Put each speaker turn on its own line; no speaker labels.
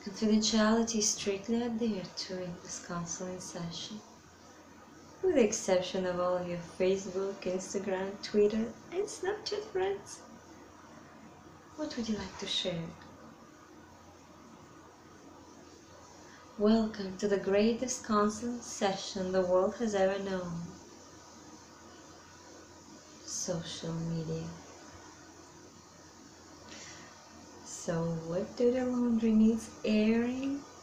Confidentiality is strictly adhered during this counseling session, with the exception of all of your Facebook, Instagram, Twitter, and Snapchat friends. What would you like to share? Welcome to the greatest counseling session the world has ever known. Social media. So what do the laundry needs airing?